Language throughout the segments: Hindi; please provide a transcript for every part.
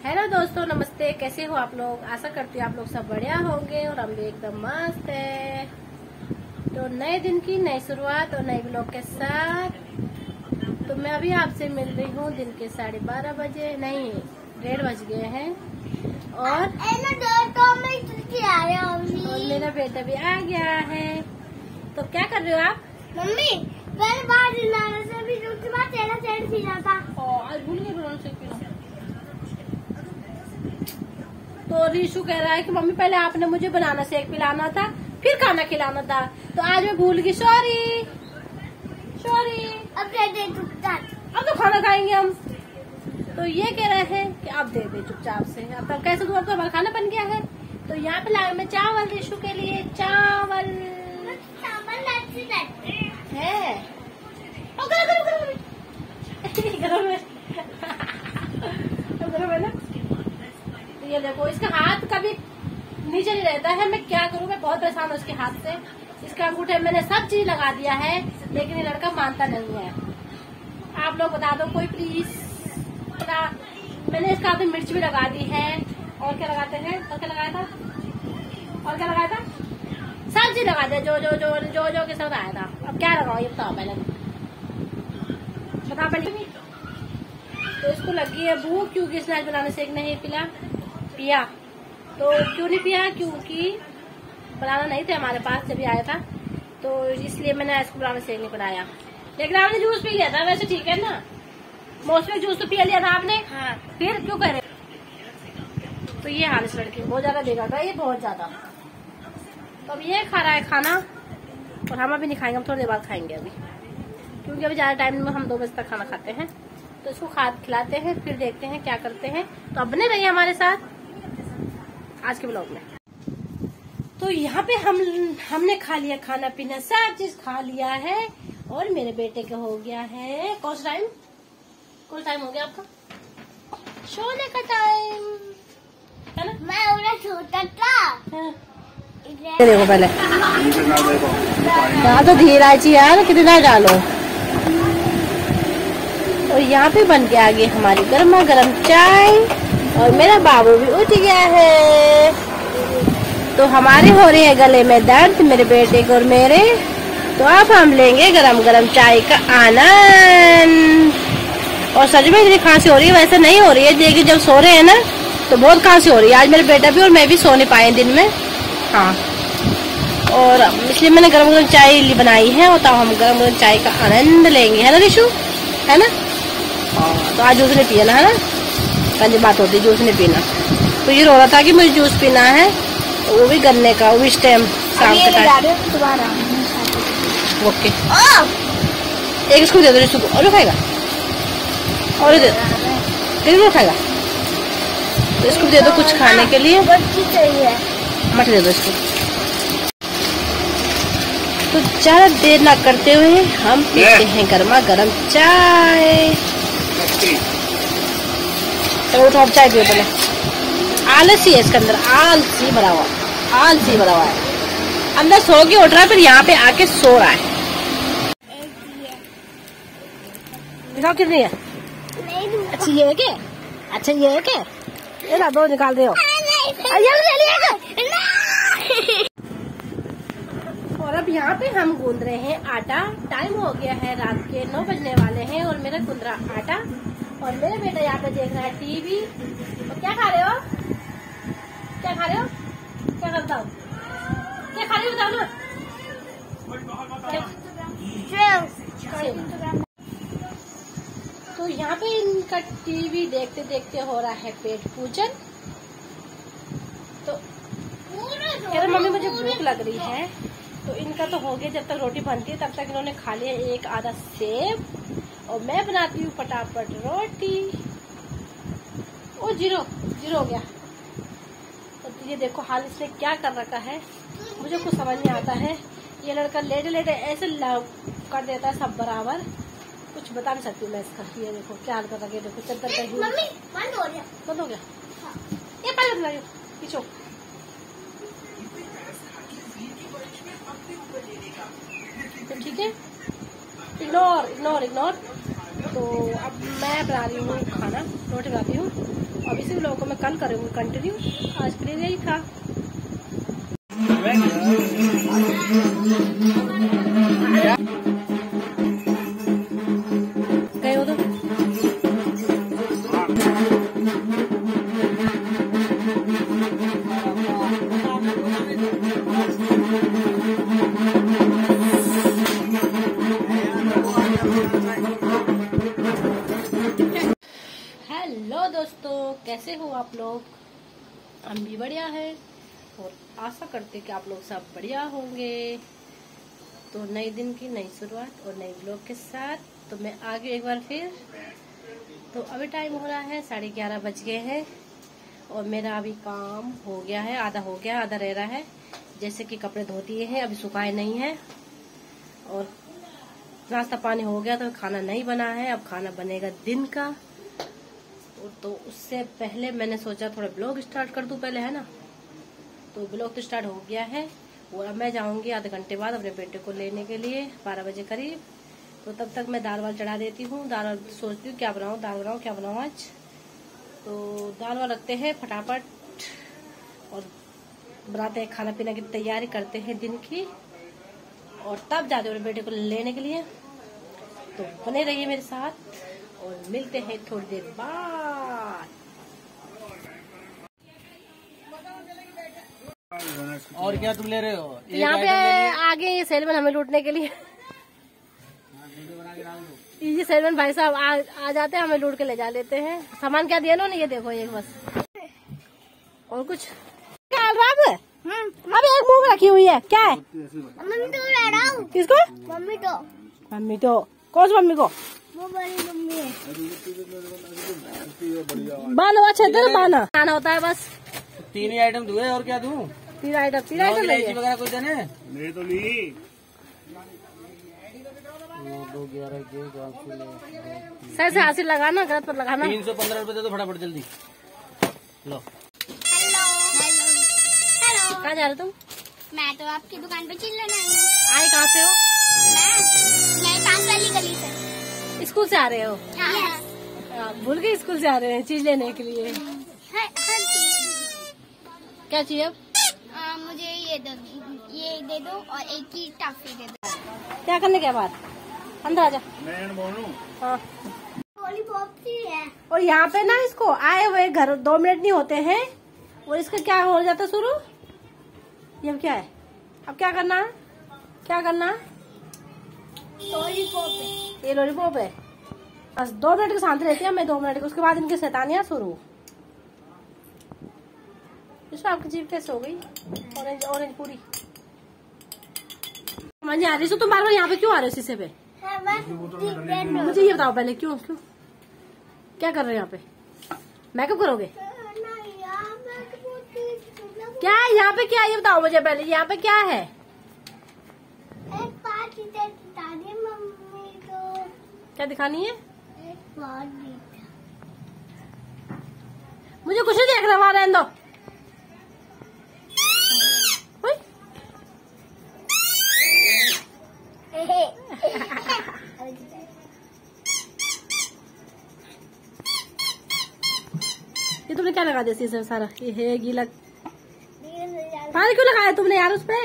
हेलो दोस्तों, नमस्ते। कैसे हो आप लोग? आशा करती हूँ आप लोग सब बढ़िया होंगे और हम भी एकदम मस्त है। तो नए दिन की नई शुरुआत और नए ब्लॉग के साथ तो मैं अभी आपसे मिल रही हूँ दिन के 12:30 बजे, नहीं 1:30 बज गए हैं और मेरा बेटा भी आ गया है। तो क्या कर रहे हो आप? मम्मी पहले बाहर लाने से भी दूसरी बार तेरा सेट सीधा था। आज भूल गए बनाना शेक पीना। तो रीशु कह रहा है कि मम्मी पहले आपने मुझे बनाना शेक पिलाना था, फिर खाना खिलाना था, तो आज मैं भूल गई। Sorry sorry. अब दे दे चुपचाप। अब तो खाना खाएंगे हम। तो ये कह रहे हैं कि अब दे दे चुपचाप से। अब तब कैसे दूँ? अब तो हमारा खाना बन गया है। तो यहाँ पे लाए मैं चावल रीशु के लिए। चावल है गरम है ना। तो ये देखो, इसका हाथ कभी नीचे नहीं रहता है। मैं क्या करूँ, मैं बहुत परेशान हूँ इसके हाथ से। इसका अंगूठे मैंने सब चीज लगा दिया है, लेकिन ये लड़का मानता नहीं है। आप लोग बता दो कोई प्लीज। मैंने इसका हाथ में मिर्च भी लगा दी है। और क्या लगाते हैं? और क्या लगाया था? और क्या लगाया था? सब चीज लगा दिया जो जो जो जो जो के साथ आया था। अब क्या लगाओ ये बताओ पहले, बता पहले। तो इसको लगी है भूख, क्योंकि इसने आज बनाने से एक नहीं पिया। तो क्यों नहीं पिया? क्योंकि बनाना नहीं था हमारे पास जब आया था, तो इसलिए मैंने इसको बनाने से नहीं बनाया। लेकिन आपने जूस पी लिया था, वैसे ठीक है ना। मौसमी जूस तो पी लिया था आपने। हाँ। फिर क्यों कह रहे? तो ये हाल इस लड़के बहुत ज्यादा देगा था, ये बहुत ज्यादा। तो अब ये खा रहा है खाना और हम अभी नहीं खाएंगे, हम थोड़ी देर बाद खाएंगे अभी, क्योंकि अभी ज्यादा टाइम में हम 2 बजे तक खाना खाते हैं। तो इसको खिलाते हैं, फिर देखते हैं क्या करते हैं। तो अब बने रहिए हमारे साथ आज के ब्लॉग में। तो यहाँ पे हमने खा लिया, खाना पीना सब चीज खा लिया है। और मेरे बेटे का हो गया है कौन टाइम हो गया आपका? सोने का टाइम है ना। मैं उन्हें सोता था। देखो पहले तो धीरा यार, कितना डालो। और यहाँ पे बन के आ गई हमारी गर्मा गर्म चाय और मेरा बाबू भी उठ गया है। तो हमारे हो रही है गले में दर्द, मेरे बेटे को और मेरे। तो अब हम लेंगे गरम गरम चाय का आनंद। और सच में इतनी खांसी हो रही है, वैसे नहीं हो रही है, लेकिन जब सो रहे हैं ना तो बहुत खांसी हो रही है। आज मेरे बेटा भी और मैं भी सो नहीं पाए दिन में। हाँ, और इसलिए मैंने गरम गरम चाय बनाई है। और तब हम गरम गरम चाय का आनंद लेंगे, है ना रीशु, है ना। तो आज जूस नहीं पिया ना, है ना। पहली बात होती है जूस नहीं पीना। तो ये रो रहा था कि मुझे जूस पीना है, वो भी गन्ने का, वो भी इस टाइम शाम के टाइम। ओके, एक इसको दे दो रीशु को। और खाएगा और दे दो, खाएगा तो इसको दे दो कुछ खाने के लिए। मत दे दो इसको। तो ज्यादा देर ना करते हुए हम पीते हैं गर्मा गर्म चाय। चलो उठो, अब चाय पियो पहले। आलसी है इसके अंदर, आलसी भरा हुआ है। अंदर सो के उठ रहा है, फिर यहाँ पे आके सो रहा है। दिखाओ कितनी है? अच्छी ये है क्या? अच्छा ये है क्या? ये ना दो निकाल दे। और अब यहाँ पे हम गूंद रहे हैं आटा। टाइम हो गया है रात के 9 बजने वाले हैं और मेरा गूंद रहा आटा। और मेरा बेटा यहाँ पे देख रहा है टीवी। और क्या खा रहे हो? क्या करता हो? क्या खा रहे हो बताओ ना। तो यहाँ पे इनका टीवी देखते देखते हो रहा है पेट पूजन। तो कह रहे मम्मी मुझे भूख लग रही है। तो इनका तो हो गया, जब तक रोटी बनती है तब तक इन्होंने खा लिया एक आधा सेब। और मैं बनाती हूँ फटाफट रोटी। ओ जीरो हो गया। तो ये देखो हाल इसने क्या कर रखा है, मुझे कुछ समझ नहीं आता है। ये लड़का लेटे लेटे ऐसे कर देता है सब बराबर, कुछ बता नहीं सकती मैं इसका। ये देखो क्या हाल कर रखा है, देखो चद्दर का ही बंद हो गया। ये पानी पीछो। तो ठीक है, इग्नोर। तो अब मैं बना रही हूँ खाना, रोटी बनाती हूँ। अब इसी व्लॉग को मैं कल करूँगी कंटिन्यू। आज के लिए यही था। गए हो तो हेलो दोस्तों, कैसे हो आप लोग? हम भी बढ़िया है और आशा करते कि आप लोग सब बढ़िया होंगे। तो नए दिन की नई शुरुआत और नए ब्लॉग के साथ तो मैं आ गई एक बार फिर। तो अभी टाइम हो रहा है 11:30 बज गए हैं और मेरा अभी काम हो गया है, आधा हो गया, आधा रह रहा है। जैसे कि कपड़े धो दिए हैं, अभी सुखाए नहीं है, और नाश्ता पानी हो गया तो खाना नहीं बना है। अब खाना बनेगा दिन का। तो उससे पहले मैंने सोचा थोड़ा ब्लॉग स्टार्ट कर दूं पहले, है ना। तो ब्लॉग तो स्टार्ट हो गया है और अब मैं जाऊंगी आधे घंटे बाद अपने बेटे को लेने के लिए 12 बजे करीब। तो तब तक मैं दाल वाल चढ़ा देती हूँ। दाल सोचती हूँ क्या बनाऊँ, दाल बनाऊँ क्या बनाऊँ आज। तो दाल वाल रखते हैं फटाफट और बनाते हैं, खाना पीना की तैयारी करते हैं दिन की, और तब जाते हैं बेटे को लेने के लिए। तो बने रहिए मेरे साथ और मिलते हैं थोड़ी देर बाद। और क्या तुम ले रहे हो? यहाँ पे आगे ये सेलमैन हमें लूटने के लिए, ये सेलमैन भाई साहब आ जाते हैं, हमें लूट के ले जा लेते हैं। सामान क्या दिया उन्होंने, ये देखो एक बस, और कुछ क्या बाब? अभी एक मूंग रखी हुई है, क्या है? मम्मी तो रह रहा हूँ। किसको? मम्मी तो कौन सी मम्मी को? वो बड़ी मम्मी है। बानो अच्छे तरह बाना खाना होता है बस। 3 ही आइटम दूँ और क्या दूँ? 3 आइटम इलायची वगैरह कुछ देने? ले तो ली। 2, 11, सही से हासिल लगाना, गलत पर लगाना। 315 रुपए दे दो फटाफट जल्दी। लो। हेलो कहाँ जा रहे तुम? मैं तो आपकी दुकान पे चिल्लाने आई हूँ। आए कहाँ से हो? मैं पास वाली गली से। स्कूल से आ रहे हो? हाँ। भूल के स्कूल से आ रहे हैं चीज लेने के लिए। हर चीज। क्या चाहिए अब? मुझे ये दे दो और एक की टॉफी दे दो। क्या करने के बाद? अंदर आ जा। मैं बोलूं? हाँ। लॉलीपॉप सी है। और यहाँ पे ना इसको आए हुए घर 2 मिनट नहीं होते हैं और इसका क्या हो जाता है शुरू। ये अब क्या है? अब क्या करना है? क्या करना है? लॉलीपॉप है। ये लॉलीपॉप है। बस 2 मिनट की शांति रहती है, मैं 2 मिनट की, उसके बाद इनकी शैतानियां शुरू। इसमें आपकी जीभ कैसे हो गई? ऑरेंज पूरी समझ नहीं आ रही। तुम बार बार यहाँ पे क्यों आ रहे हो शीशे पे? मुझे ये बताओ पहले, क्यों क्या कर रहे हो यहाँ पे? मेकअप करोगे क्या? यहाँ पे क्या, ये बताओ मुझे पहले, यहाँ पे क्या है? एक बात दिखा दी मम्मी को। क्या दिखानी है? एक बात दिखा। मुझे कुछ नहीं देखना, वहां रहने दो। ये तुमने क्या लगा दिया शीशे में सारा? ये है गीला पानी क्यों लगाया तुमने यार उस पे?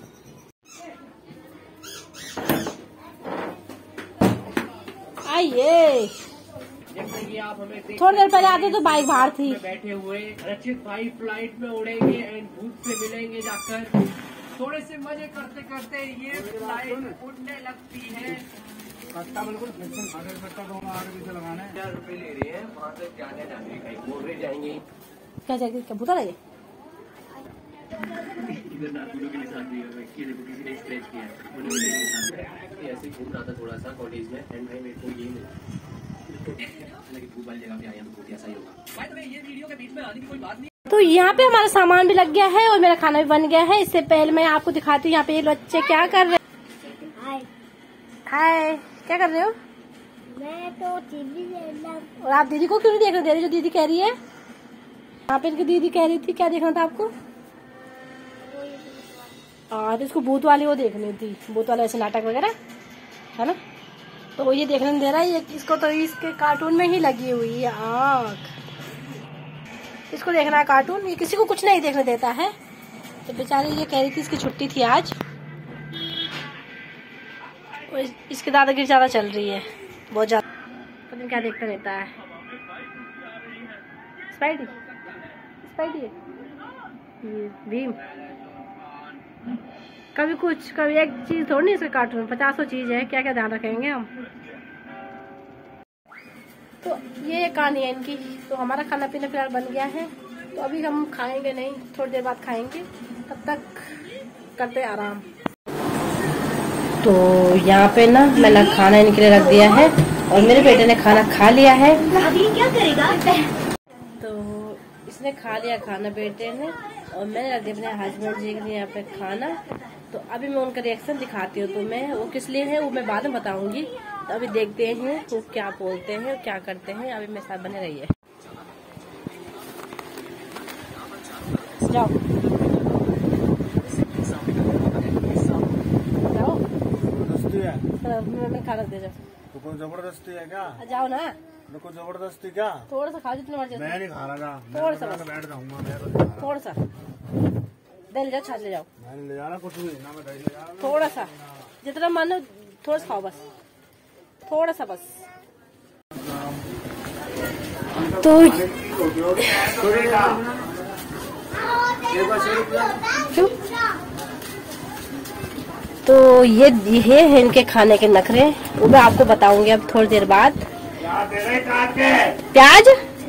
आइए, आप हमें थोड़ी देर पहले आते तो बाइक बाहर थी। बैठे हुए रचित भाई फ्लाइट में उड़ेंगे एंड भूत से मिलेंगे जाकर। थोड़े से मजे करते करते ये फ्लाइट उड़ने लगती है। सस्ता बिल्कुल सस्ता तो आगे पीछे लगाना है। 1000 रुपए ले रही है, वहाँ तक जाने जाने कहीं बोल रहे जाएंगे। क्या जाएगी? क्या भूता लगे? इधर नागपुर के लिए साथ दिया है, किसी ने स्ट्रेच किया है। ऐसे घूम रहा था थोड़ा सा कॉलेज में एंड भाई मेरे को ये धूप वाली जगह पे आया तो बहुत ऐसा ही होगा। ये वीडियो के बीच में आने की कोई बात नहीं। तो यहाँ पे हमारा सामान भी लग गया है और मेरा खाना भी बन गया है। इससे पहले मैं आपको दिखाती हूँ यहाँ पे ये बच्चे क्या कर रहे हैं। हाय, क्या कर रहे हो? मैं तो टीवी देख रहा। और आप दीदी को क्यों नहीं देख रहे? दे रही जो दीदी कह रही है। यहाँ पे इनकी दीदी कह रही थी, क्या देखना था आपको? तो इसको भूत वाली वो देखनी थी, भूत वाला ऐसे नाटक वगैरह, है ना। तो वो ये देखने नहीं दे रहा है। ये इसको तो इसके कार्टून में ही लगी हुई है आँख। इसको देखना है कार्टून, ये किसी को कुछ नहीं देखने देता है। तो बेचारी ये कह रही थी इसकी छुट्टी थी आज, और इसकी दादागिरी ज्यादा चल रही है, बहुत ज्यादा। पता नहीं क्या देखता रहता है। स्पाइडी स्पाइडी है ये भीम। कभी कुछ कभी एक चीज थोड़ी नहीं इसके कार्टून में 50 चीज है, क्या क्या ध्यान रखेंगे हम। तो ये कहानी है इनकी। तो हमारा खाना पीना फिलहाल बन गया है, तो अभी हम खाएंगे नहीं, थोड़ी देर बाद खाएंगे, तब तक करते आराम। तो यहाँ पे ना मैंने खाना इनके लिए रख दिया है और मेरे बेटे ने खाना खा लिया है। क्या करेगा? तो इसने खा लिया खाना बेटे ने, और मैंने रख दिया अपने हस्बैंड जी के लिए यहाँ पे खाना। तो अभी मैं उनका रिएक्शन दिखाती हूँ, तो मैं वो किस लिए है वो मैं बाद में बताऊंगी। तो अभी देखते हैं वो क्या बोलते हैं, क्या करते हैं। अभी मेरे साथ बने रहिए। जाओ जाओ, मैं खाना दे जाओ। तो कोई जबरदस्ती है क्या? जाओ ना, कोई जबरदस्ती क्या? थोड़ा सा खाओ जितना मर्जी। मैं नहीं खा रहा, थोड़ा सा बैठ जाऊंगा। थोड़ा सा दे ले जाओ, छाछ ले जाओ। मैं नहीं ले जा रहा कुछ भी, ना मैं दही ले जा रहा। थोड़ा सा जितना मानो, थोड़ा सा खाओ बस, थोड़ा सा बस। तो ये है इनके खाने के नखरे, वो मैं आपको बताऊंगी अब थोड़ी देर बाद। प्याज।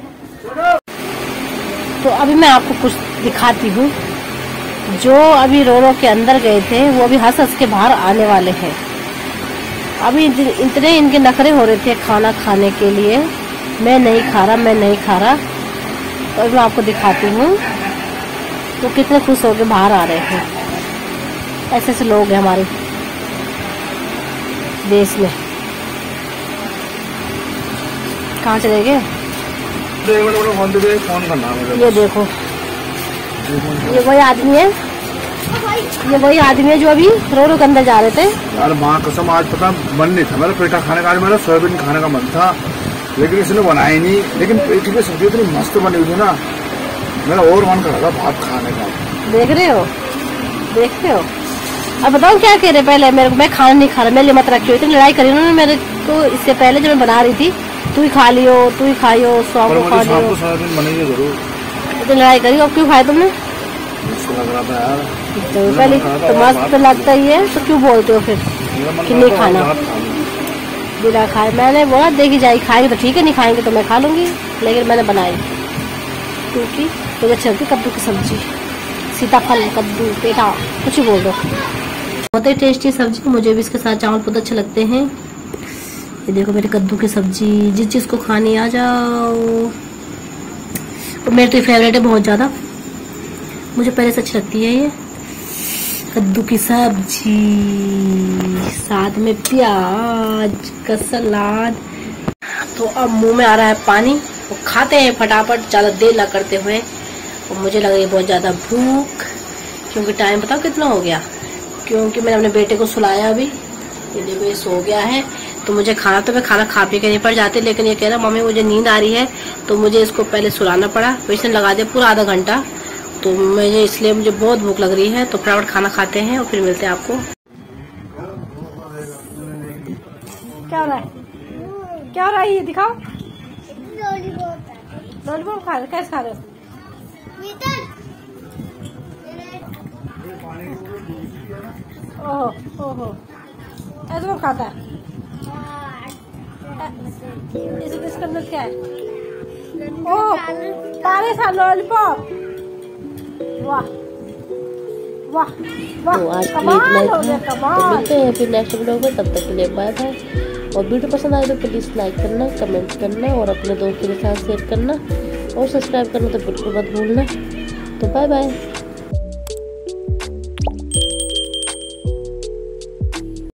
तो अभी मैं आपको कुछ दिखाती हूँ। जो अभी रो के अंदर गए थे वो अभी हंस हंस के बाहर आने वाले हैं। अभी इतने इनके नखरे हो रहे थे खाना खाने के लिए, मैं नहीं खा रहा, मैं नहीं खा रहा। तो अभी मैं आपको दिखाती हूँ तो कितने खुश होके बाहर आ रहे हैं। ऐसे ऐसे लोग हैं हमारे देश में। कहाँ चले गए? ये देखो, ये वही आदमी है, ये वही आदमी है जो अभी रो के अंदर जा रहे थे। यार माँ कसम, आज पता मन नहीं था मेरा, पेटा खाने का आज मेरा सोयाबीन खाने का मन था, लेकिन इसने बनाया नहीं। लेकिन पेटी की सब्जी इतनी मस्त बनी हुई थी ना, मेरा और मन कर रहा था भात खाने का। देख रहे हो, देख रहे हो। अब बताओ क्या कह रहे पहले मेरे को, मैं खाना नहीं खा रहा, मैं लिए मत रखी हुई। इतनी लड़ाई करी उन्होंने मेरे को इससे पहले जब मैं बना रही थी। तू ही खा लियो, तू ही खाइयो, स्वाम को खा लियो। सोयाबीन बनेगी जरूर। इतनी लड़ाई करी, अब क्यों खाए तुमने? लग रहा था यार, तो पहले तो मस्त तो लगता ही है, तो क्यों बोलते हो फिर कि नहीं खाना? बिना खाए मैंने बोला देखी जाए, खाएंगे तो ठीक है, नहीं खाएंगे तो मैं खा लूंगी, लेकिन मैंने बनाई क्योंकि मुझे अच्छी लगती कद्दू की सब्जी, सीताफल, कद्दू, पेठा, कुछ ही बोल दो। बहुत ही टेस्टी सब्जी, मुझे भी इसके साथ चावल बहुत अच्छे लगते हैं। ये देखो मेरी कद्दू की सब्जी, जिस चीज को खानी आ जाओ। और मेरी तो फेवरेट है बहुत ज्यादा, मुझे पहले से अच्छी लगती है ये कद्दू की सब्जी, साथ में प्याज का सलाद। तो अब मुंह में आ रहा है पानी, तो खाते हैं फटाफट, ज्यादा देर ना करते हुए। और मुझे लग रही है बहुत ज्यादा भूख, क्योंकि टाइम बताओ कितना हो गया। क्योंकि मैंने अपने बेटे को सुलाया अभी, ये देखो ये सो गया है। तो मुझे खाना, तो मैं खाना खा पी के नहीं पड़ जाती, लेकिन ये कह रहा मम्मी मुझे नींद आ रही है, तो मुझे इसको पहले सुलाना पड़ा। तो इसने लगा दिया पूरा आधा घंटा, तो मुझे इसलिए मुझे बहुत भूख लग रही है। तो फटाफट खाना खाते हैं और फिर मिलते हैं आपको। क्या हो रहा है, क्या हो रहा है ये दिखाओ। लॉलीपॉप खा रहे, कैसे खा रहे हो? ओहो ओहो, ऐसे कौन खाता है? इसके अंदर क्या है? ओह पानी सा लॉलीपॉप, वाह वाह वाह। तो आज कमाल हो गया, कमाल। मिलते हैं फिर नेक्स्ट वीडियो में, तब तक के लिए बाय बाय। और वीडियो पसंद आए तो प्लीज लाइक करना, कमेंट करना और अपने दोस्तों के साथ शेयर करना और सब्सक्राइब करना तो बिल्कुल मत भूलना। तो बाय बाय।